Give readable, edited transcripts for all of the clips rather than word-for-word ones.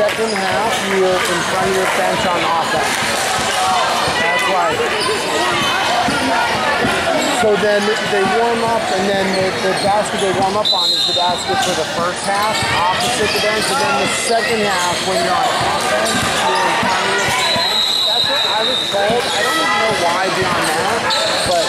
second half, you're in front of your bench on offense. That's right. So then they warm up, and then the basket they warm up on is the basket for the first half, opposite the bench, and then the second half, when you're on offense, you're in front of your bench. That's what I was told. I don't even know why beyond that, but...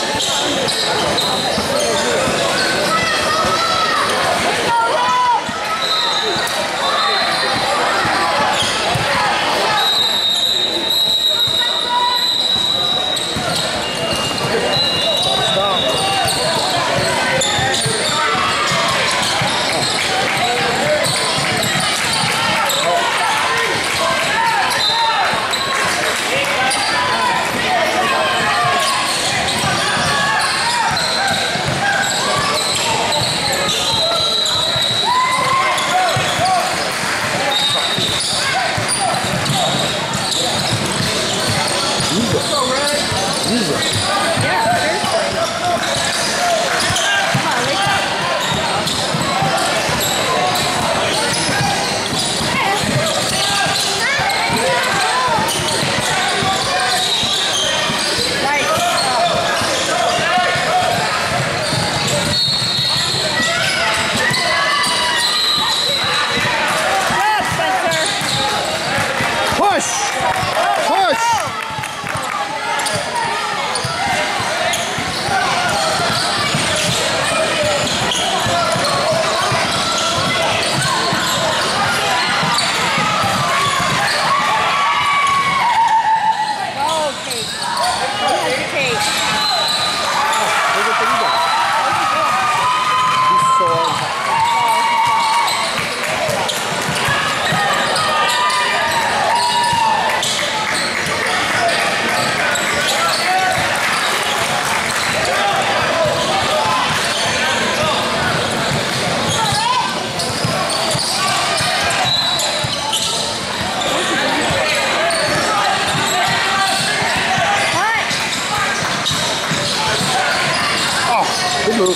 Good move.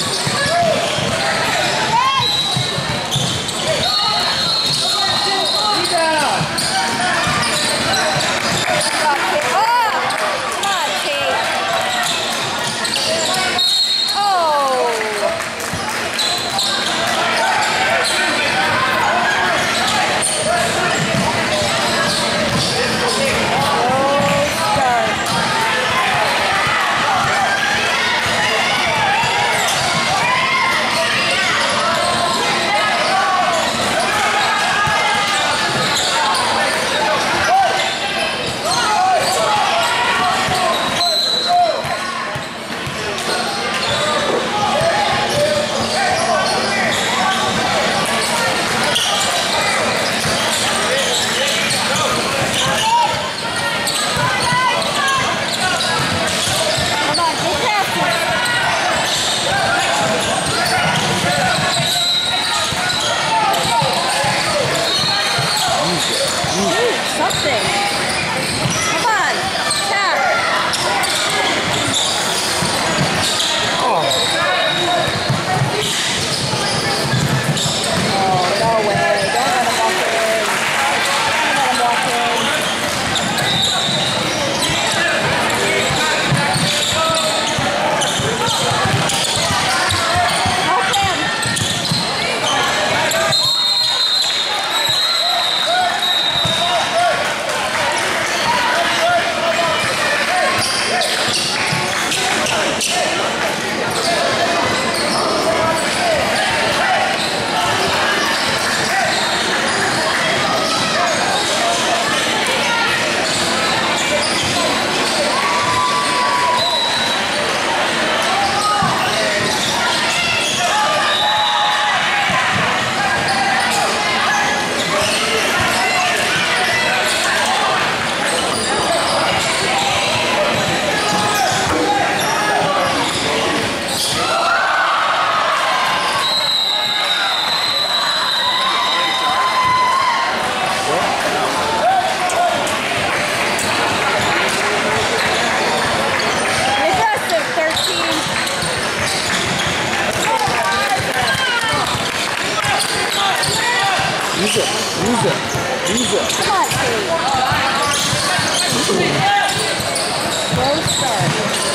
use it. Come on, Kate. Slow start.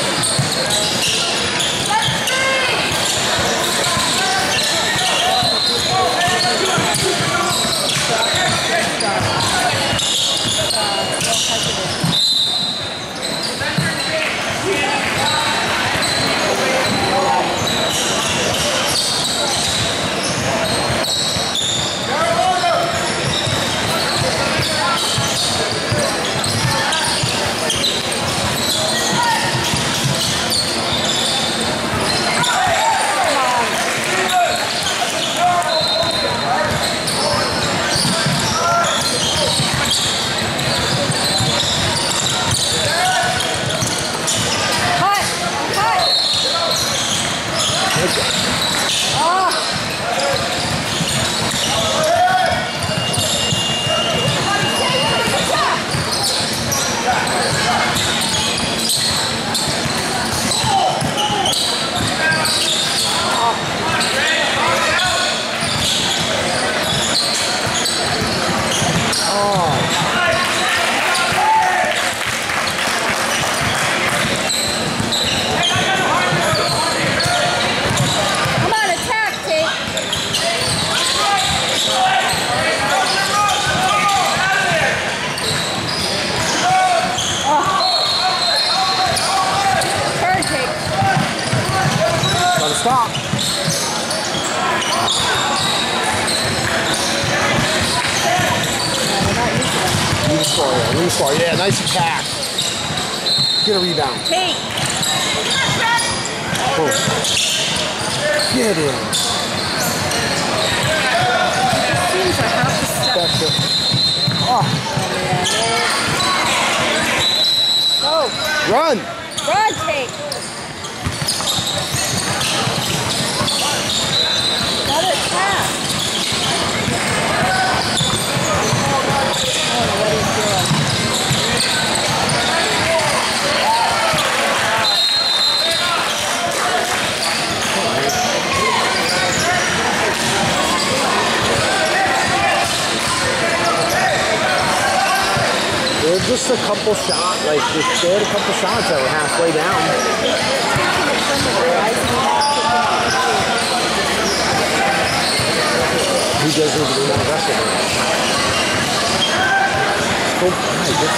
Stop. Restart. Yeah, nice attack. Get a rebound. Take. Oh. Get in. Seems like half the stuff. That's it. Oh. Go. Run. Run, Take. Another pass. I don't know what he's doing. There were just a couple shots, like they had a couple shots that were halfway down. He doesn't even do that aggressive. Go by, just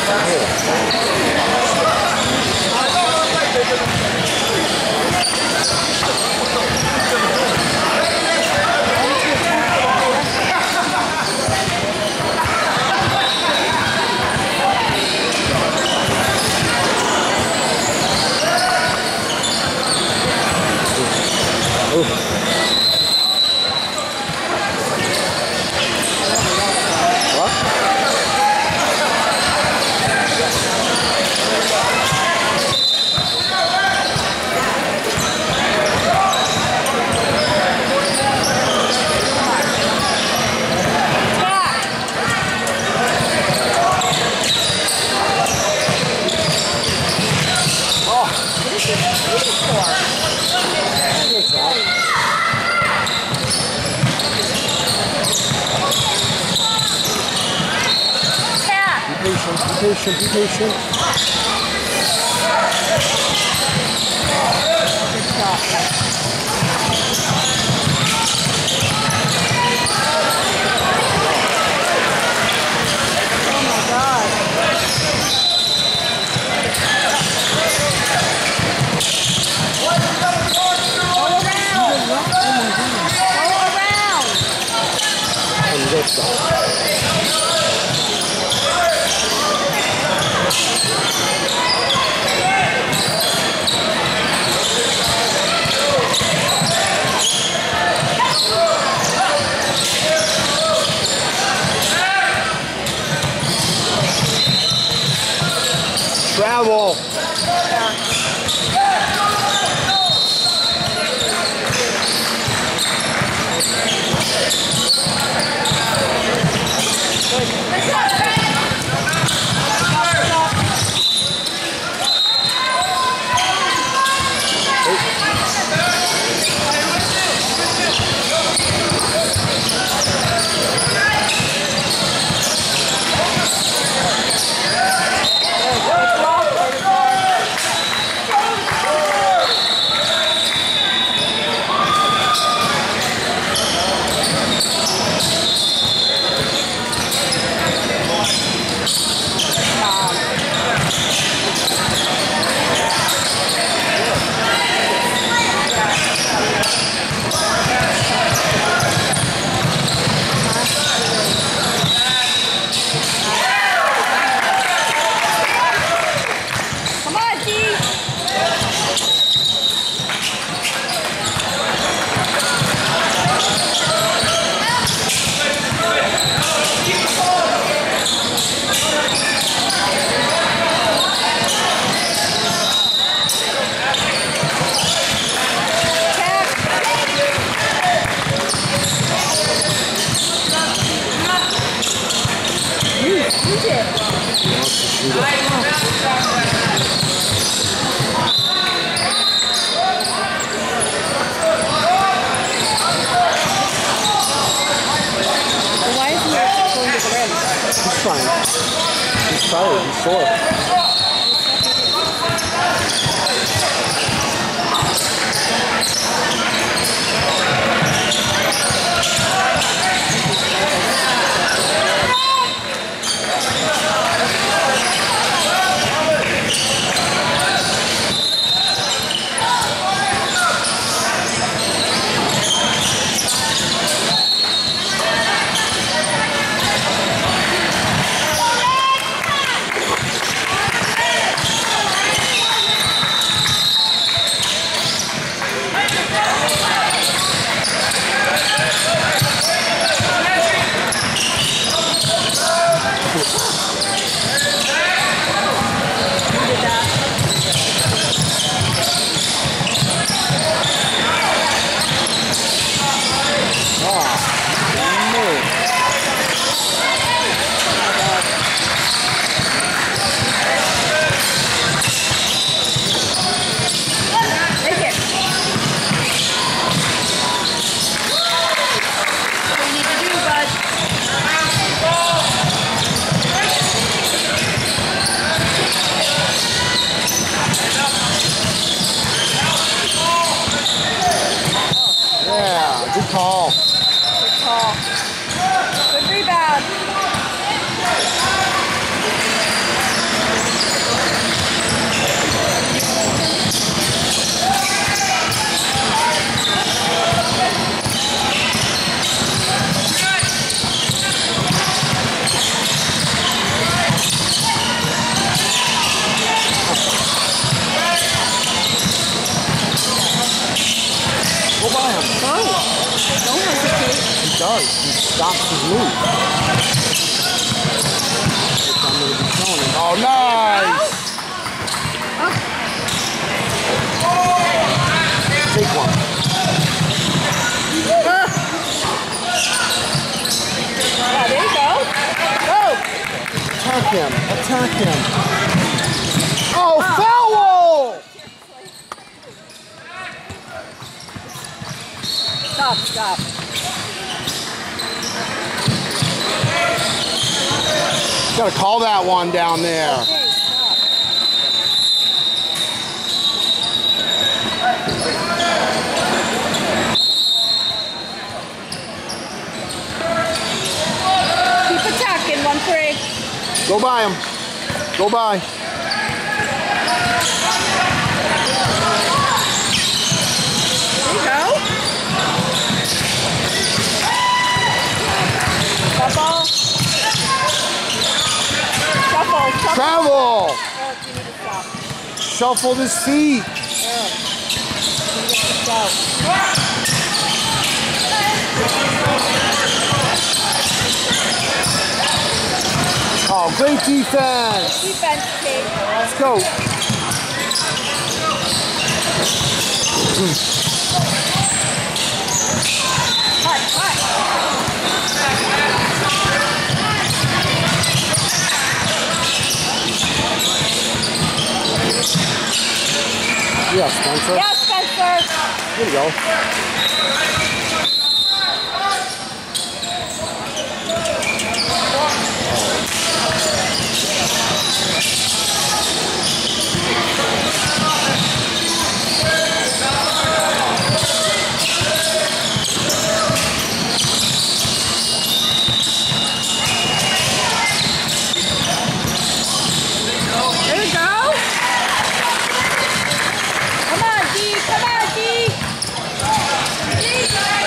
Be patient, be patient. Travel. Oh, he's sore. Good call. Good call. Good rebound. Go by him. Don't hesitate. He does. He stops his move. I'm going to be showing him. Oh, nice! Take one. Oh, there you go. Go. Attack him. Attack him. Oh, foul! Stop, stop. Gotta call that one down there. Okay, stop. Keep attacking, 1-3. Go by him. Go by. There you go. Shuffle. Shuffle. Shuffle. Travel. Eric, you need to stop. Shuffled his feet. Eric, you need to go. Oh, great defense. Defense, Kate. Let's go. Hot, hot. Yeah, Spencer. Yes, Spencer. There you go. There we go. Come on, D. Come on, D.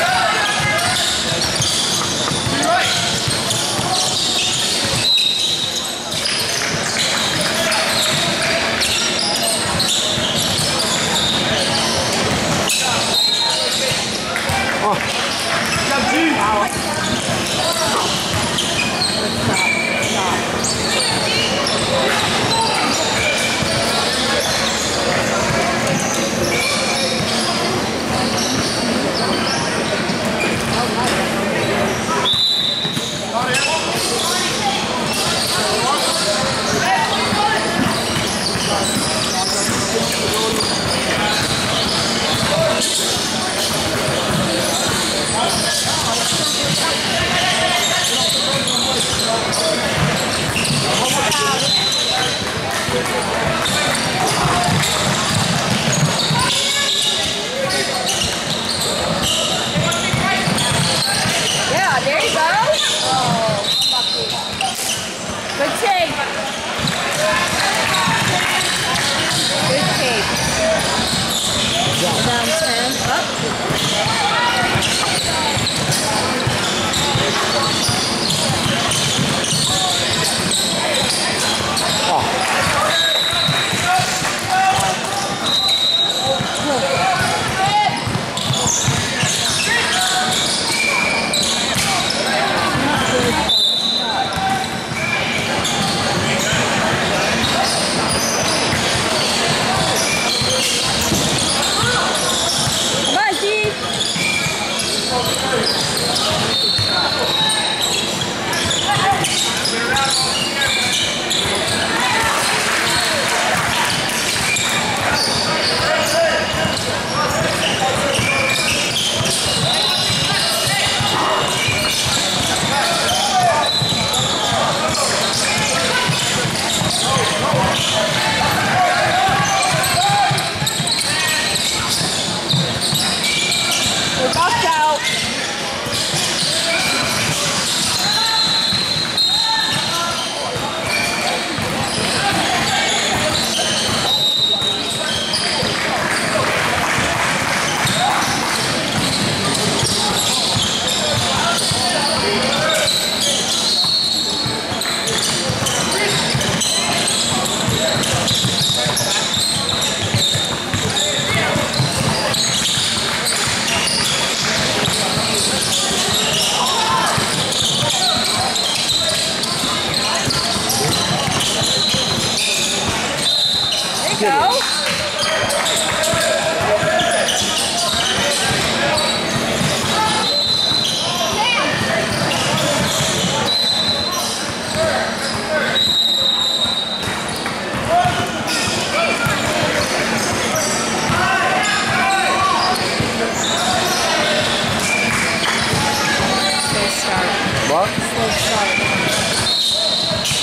what? Slow start.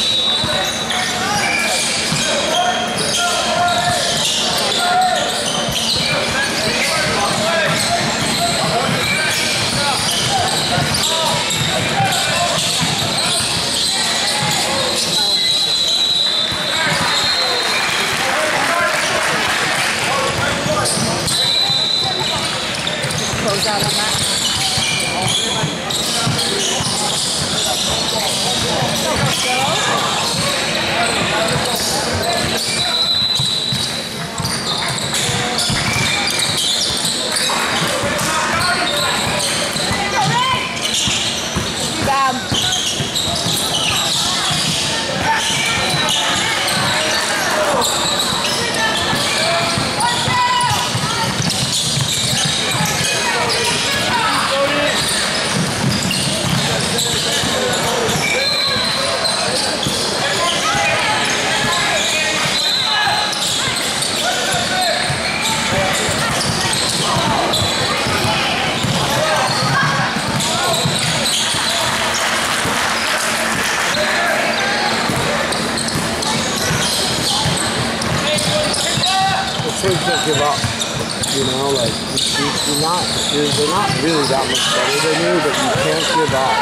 Close out on that. Rebound. Teams don't give up, you know, like, they're not really that much better than you, but you can't give up.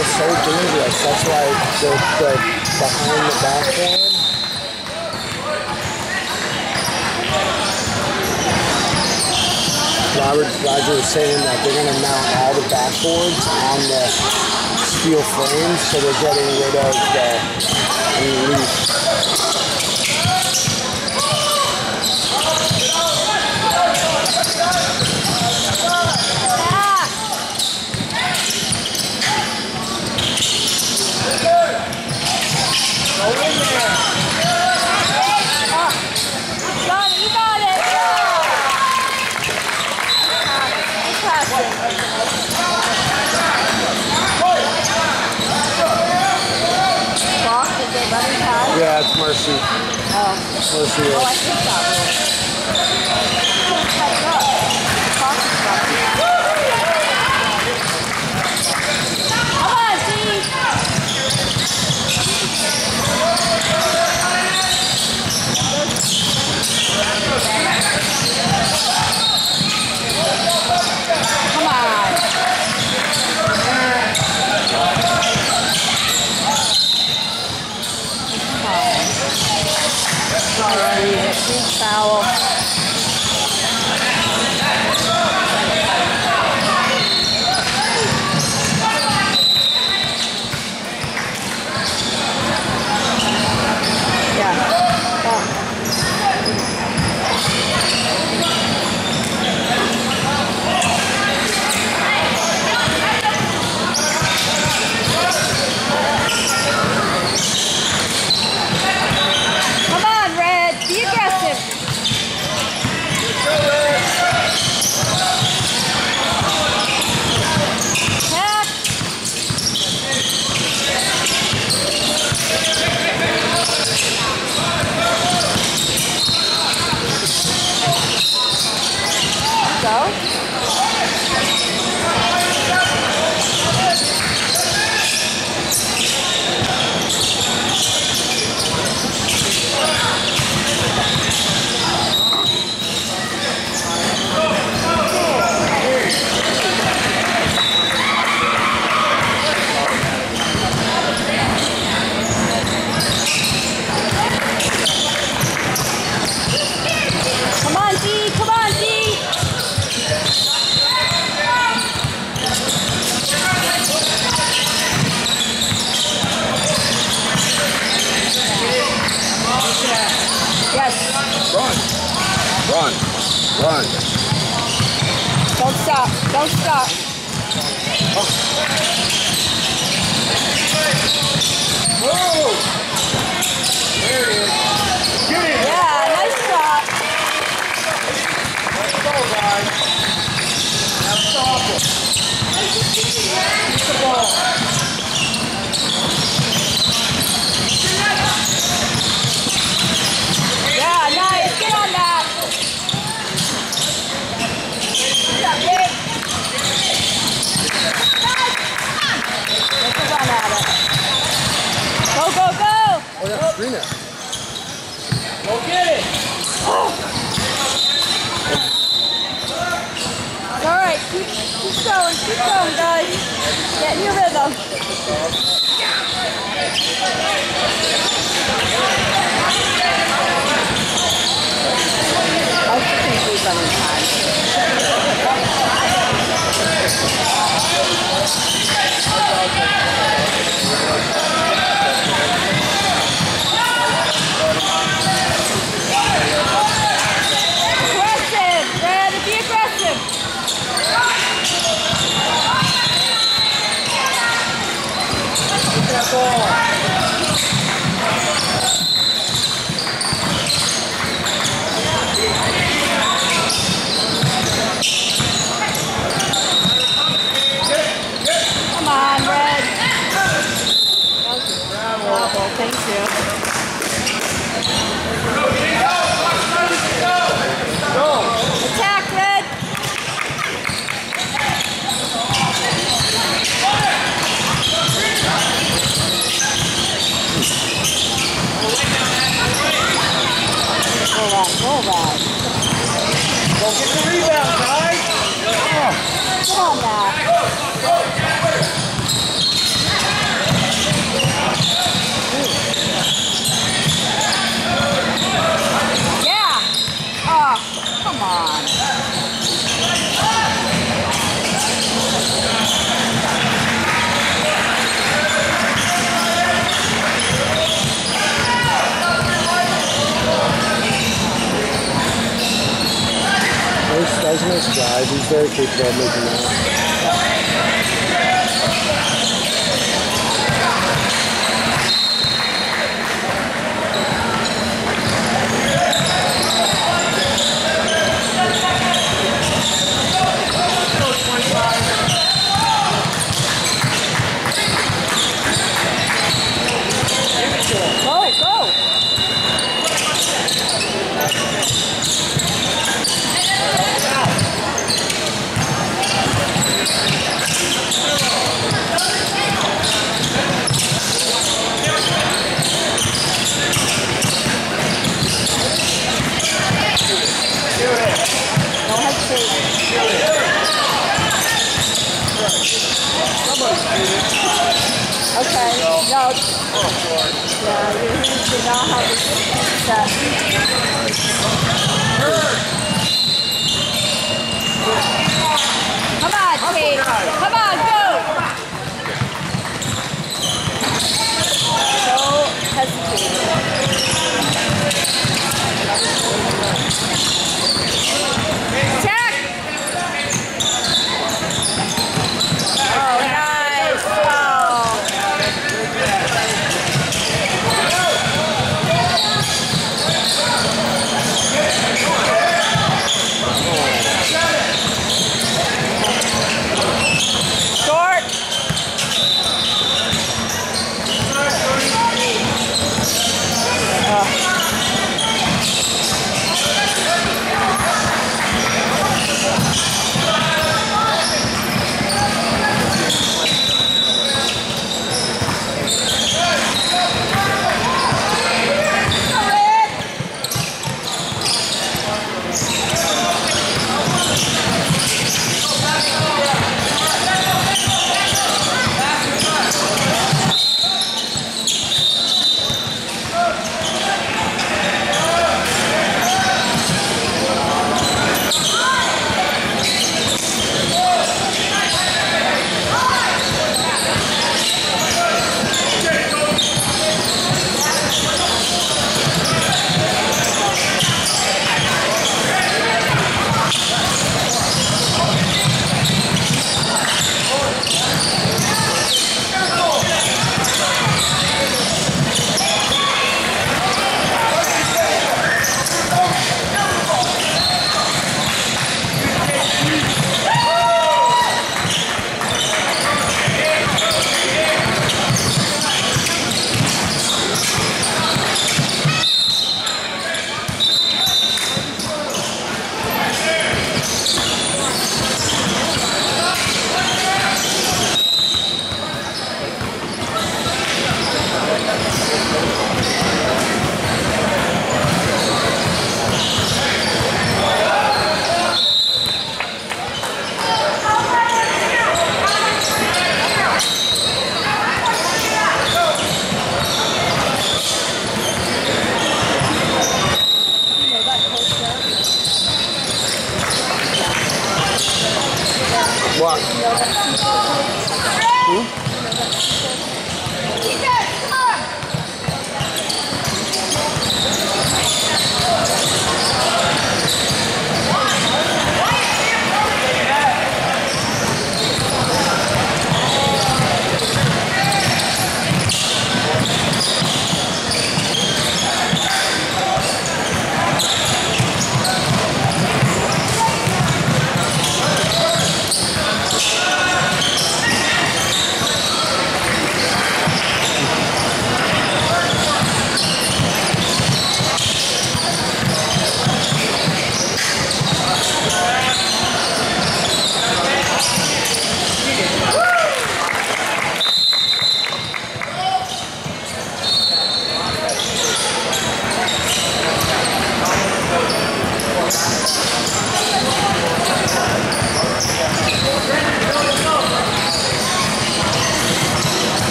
is so dangerous. That's why the behind the backboard. Roger was saying that they're going to mount all the backboards on the steel frames, so they're getting rid of the leaf. Yeah, it's Mercy. Oh. Mercy. Oh, I think that Come on, Steve. Come on. Big foul. Yeah. Come on, Red. Be aggressive. Tack. Go. Come on, D. Come on, D. Yes. Run. Don't stop. Don't stop. Oh! There it is. Get it! Yeah, nice shot. Let's go, guys. Now stop it. Keep the ball. Yeah, nice. Get on that. Let's run at it. Go, go, go. Oh, yeah, screen it. Go get it! All right, keep going, guys. Get in your rhythm. I think we've done in time. Aggressive, Brad, be aggressive. Get that ball. Come on, Red. Bravo, thank you. Go. Attack, Red. Go back. Go get the rebound, guys! Come on, Matt. very capable of making that. Okay, no. Yeah, you need to know how to set. Come on, Kate. Come on.